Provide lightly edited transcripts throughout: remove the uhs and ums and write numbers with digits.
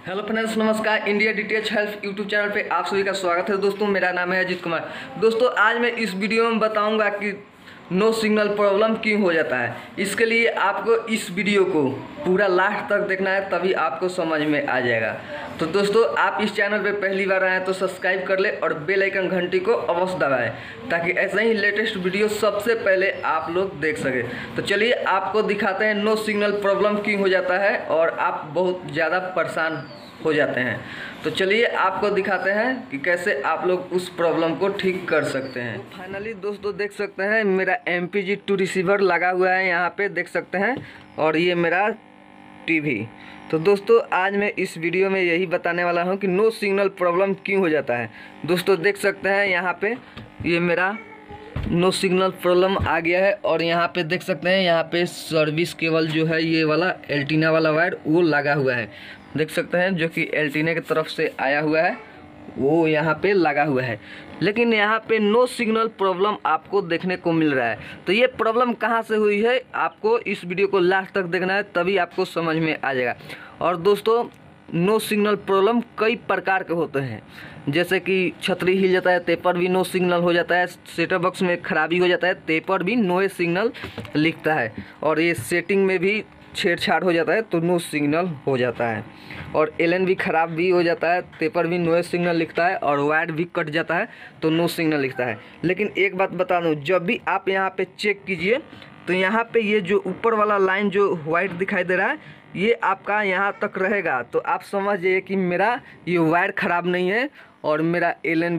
Hello friends, नमस्कार। India DTH health YouTube channel पे आप सभी का स्वागत है। दोस्तों, मेरा नाम है अजीत कुमार। दोस्तों, आज मैं इस वीडियो में बताऊंगा कि नो सिग्नल प्रॉब्लम क्यों हो जाता है। इसके लिए आपको इस वीडियो को पूरा लास्ट तक देखना है, तभी आपको समझ में आ जाएगा। तो दोस्तों, आप इस चैनल पे पहली बार आए हैं तो सब्सक्राइब कर ले और बेल आइकन घंटी को अवश्य दबाएं, ताकि ऐसे ही लेटेस्ट वीडियो सबसे पहले आप लोग देख सके। तो चलिए आपको दिखाते हैं नो सिग्नल प्रॉब्लम क्यों हो जाता है और आप बहुत ज़्यादा परेशान हो जाते हैं। तो चलिए आपको दिखाते हैं कि कैसे आप लोग उस प्रॉब्लम को ठीक कर सकते हैं। फाइनली दोस्तों, देख सकते हैं मेरा MPG-2 रिसीवर लगा हुआ है, यहाँ पे देख सकते हैं, और ये मेरा टीवी। तो दोस्तों, आज मैं इस वीडियो में यही बताने वाला हूँ कि नो सिग्नल प्रॉब्लम क्यों हो जाता है। दोस्तों, देख सकते हैं यहाँ पे ये मेरा नो सिग्नल प्रॉब्लम आ गया है, और यहाँ पे देख सकते हैं यहाँ पे सर्विस केबल जो है ये वाला एल्टीना वाला वायर वो लगा हुआ है, देख सकते हैं, जो कि एल्टीना की तरफ से आया हुआ है वो यहाँ पे लगा हुआ है। लेकिन यहाँ पे नो सिग्नल प्रॉब्लम आपको देखने को मिल रहा है। तो ये प्रॉब्लम कहाँ से हुई है, आपको इस वीडियो को लास्ट तक देखना है, तभी आपको समझ में आ जाएगा। और दोस्तों, नो सिग्नल प्रॉब्लम कई प्रकार के होते हैं, जैसे कि छतरी हिल जाता है ते पर भी नो सिग्नल हो जाता है, सेटअप बॉक्स में खराबी हो जाता है ते पर भी नो सिग्नल लिखता है, और ये सेटिंग में भी छेड़छाड़ हो जाता है तो नो सिग्नल हो जाता है, और एलन भी ख़राब भी हो जाता है ते पर भी नो सिग्नल लिखता है, और वायर भी कट जाता है तो नो सिग्नल लिखता है। लेकिन एक बात बता दूं, जब भी आप यहाँ पे चेक कीजिए तो यहाँ पे ये जो ऊपर वाला लाइन जो वाइट दिखाई दे रहा है ये आपका यहाँ तक रहेगा, तो आप समझ जाइए कि मेरा ये वायर ख़राब नहीं है और मेरा एलन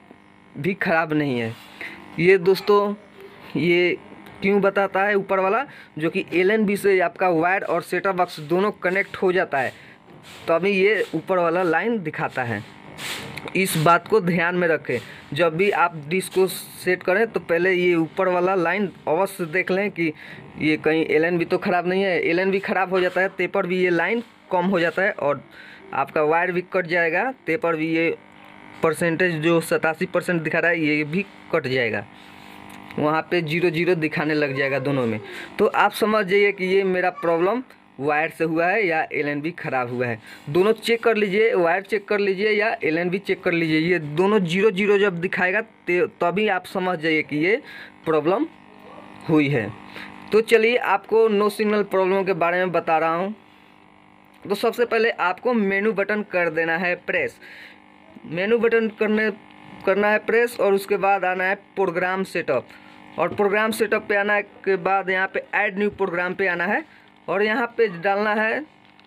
भी ख़राब नहीं है। ये दोस्तों, ये क्यों बताता है ऊपर वाला, जो कि LNB से आपका वायर और सेटअप बॉक्स दोनों कनेक्ट हो जाता है, तभी ये ऊपर वाला लाइन दिखाता है। इस बात को ध्यान में रखें, जब भी आप डिश को सेट करें तो पहले ये ऊपर वाला लाइन अवश्य देख लें कि ये कहीं LNB तो ख़राब नहीं है। LNB ख़राब हो जाता है ते पर भी ये लाइन कम हो जाता है, और आपका वायर भी कट जाएगा ते पर भी ये परसेंटेज जो 87% दिखा रहा है ये भी कट जाएगा, वहाँ पे 0-0 दिखाने लग जाएगा दोनों में। तो आप समझ जाइए कि ये मेरा प्रॉब्लम वायर से हुआ है या LNB ख़राब हुआ है। दोनों चेक कर लीजिए, वायर चेक कर लीजिए या LNB चेक कर लीजिए, ये दोनों 0-0 जब दिखाएगा तभी आप समझ जाइए कि ये प्रॉब्लम हुई है। तो चलिए आपको नो सिग्नल प्रॉब्लम के बारे में बता रहा हूँ। तो सबसे पहले आपको मेनू बटन कर देना है प्रेस, मेनू बटन करना है प्रेस, और उसके बाद आना है प्रोग्राम सेटअप, और प्रोग्राम सेटअप पे आना के बाद यहाँ पे ऐड न्यू प्रोग्राम पे आना है, और यहाँ पे डालना है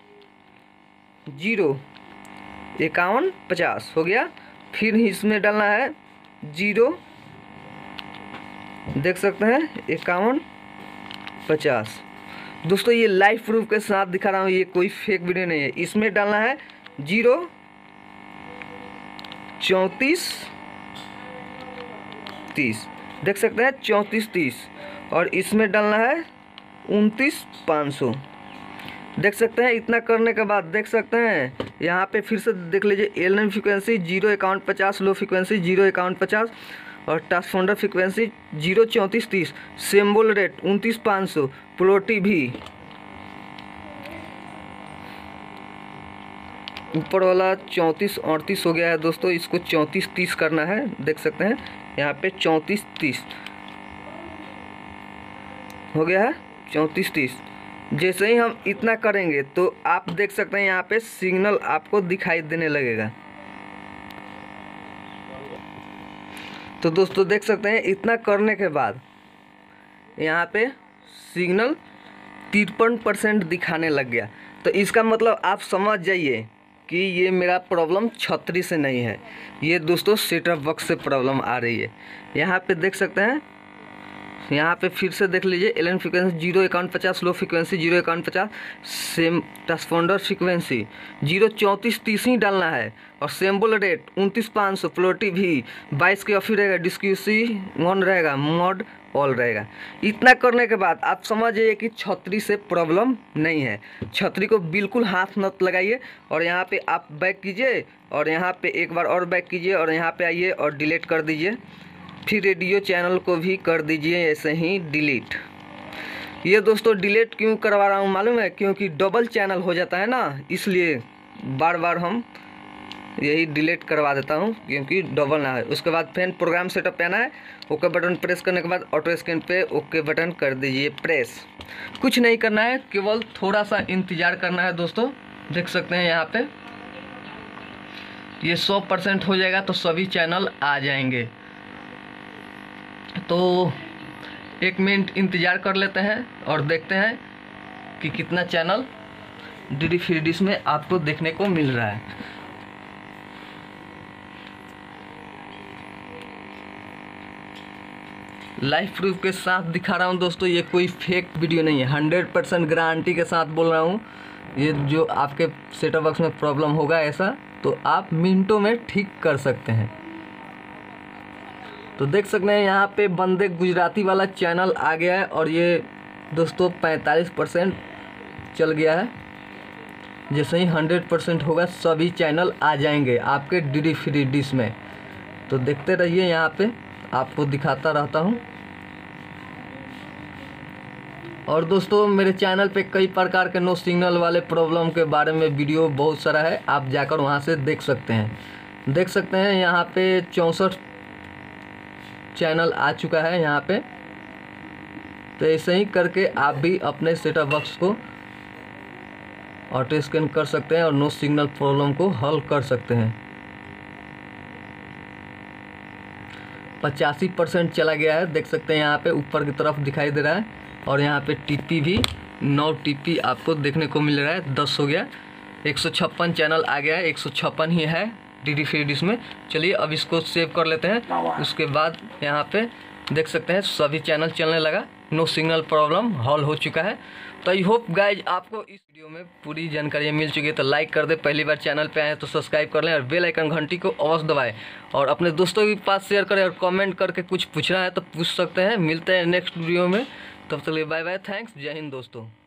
05150 हो गया। फिर इसमें डालना है 0, देख सकते हैं 5150। दोस्तों, ये लाइव प्रूफ के साथ दिखा रहा हूँ, ये कोई फेक वीडियो नहीं है। इसमें डालना है 03430, देख सकते हैं 3430, और इसमें डालना है 29500, देख सकते हैं। इतना करने के बाद देख सकते हैं यहाँ पे फिर से देख लीजिए, LN फ्रिक्वेंसी 05150, लो फ्रिक्वेंसी 05150, और ट्रांसपोंडर फ्रिक्वेंसी 03430, सिंबल रेट 29500, प्लोटी भी ऊपर वाला 3438 हो गया है। दोस्तों, इसको 3430 करना है, देख सकते हैं यहाँ पे 3430 हो गया है, 3430। जैसे ही हम इतना करेंगे तो आप देख सकते हैं यहाँ पे सिग्नल आपको दिखाई देने लगेगा। तो दोस्तों, देख सकते हैं इतना करने के बाद यहाँ पे सिग्नल 53% दिखाने लग गया। तो इसका मतलब आप समझ जाइए कि ये मेरा प्रॉब्लम छतरी से नहीं है, ये दोस्तों सेटअप बॉक्स से प्रॉब्लम आ रही है। यहाँ पे देख सकते हैं, यहाँ पे फिर से देख लीजिए, LN frequency 05150, low frequency 05150, same transponder frequency 03430 ही डालना है, और सिंबल रेट 29500, प्लोटी भी 22 के ऑफी रहेगा, डिस्क्यूसी 1 रहेगा, मॉड ऑल रहेगा। इतना करने के बाद आप समझ जाइए कि छतरी से प्रॉब्लम नहीं है। छतरी को बिल्कुल हाथ मत लगाइए, और यहाँ पे आप बैक कीजिए, और यहाँ पे एक बार और बैक कीजिए, और यहाँ पे आइए और डिलीट कर दीजिए। फिर रेडियो चैनल को भी कर दीजिए ऐसे ही डिलीट। ये दोस्तों डिलीट क्यों करवा रहा हूँ मालूम है, क्योंकि डबल चैनल हो जाता है ना, इसलिए बार बार हम यही डिलीट करवा देता हूँ क्योंकि डबल ना है। उसके बाद फिर प्रोग्राम सेटअप पे आना है। ओके बटन प्रेस करने के बाद ऑटो स्कैन पे ओके बटन कर दीजिए प्रेस। कुछ नहीं करना है, केवल थोड़ा सा इंतज़ार करना है दोस्तों। देख सकते हैं यहाँ पे ये 100% हो जाएगा तो सभी चैनल आ जाएंगे। तो 1 मिनट इंतज़ार कर लेते हैं और देखते हैं कि कितना चैनल DD फ्री डिश में आपको देखने को मिल रहा है। लाइव प्रूफ के साथ दिखा रहा हूँ दोस्तों, ये कोई फेक वीडियो नहीं है। 100% गारंटी के साथ बोल रहा हूँ। ये जो आपके सेटअप बॉक्स में प्रॉब्लम होगा ऐसा, तो आप मिनटों में ठीक कर सकते हैं। तो देख सकते हैं यहाँ पे बंदे गुजराती वाला चैनल आ गया है और ये दोस्तों 45% चल गया है। जैसे ही 100% होगा सभी चैनल आ जाएंगे आपके DD फ्री डिश में। तो देखते रहिए, यहाँ पे आपको दिखाता रहता हूँ। और दोस्तों मेरे चैनल पे कई प्रकार के नो सिग्नल वाले प्रॉब्लम के बारे में वीडियो बहुत सारा है, आप जाकर वहाँ से देख सकते हैं। देख सकते हैं यहाँ पे 64 चैनल आ चुका है यहाँ पे। तो ऐसे ही करके आप भी अपने सेटअप बॉक्स को ऑटो स्कैन कर सकते हैं और नो सिग्नल प्रॉब्लम को हल कर सकते हैं। 85% चला गया है, देख सकते हैं यहाँ पे ऊपर की तरफ दिखाई दे रहा है। और यहाँ पे TP भी 9 TP आपको देखने को मिल रहा है। 10 हो गया, 156 चैनल आ गया है। 156 ही है DD फ्री डिश में। चलिए अब इसको सेव कर लेते हैं। उसके बाद यहाँ पे देख सकते हैं सभी चैनल चलने लगा, नो सिग्नल प्रॉब्लम हल हो चुका है। तो आई होप गाइज आपको इस वीडियो में पूरी जानकारी मिल चुकी है। तो लाइक कर दे, पहली बार चैनल पे आए हैं तो सब्सक्राइब कर लें और बेल आइकन घंटी को अवश्य दबाएं और अपने दोस्तों के पास शेयर करें। और कमेंट करके कुछ पूछना है तो पूछ सकते हैं। मिलते हैं नेक्स्ट वीडियो में, तब तक के लिए बाय बाय, थैंक्स, जय हिंद दोस्तों।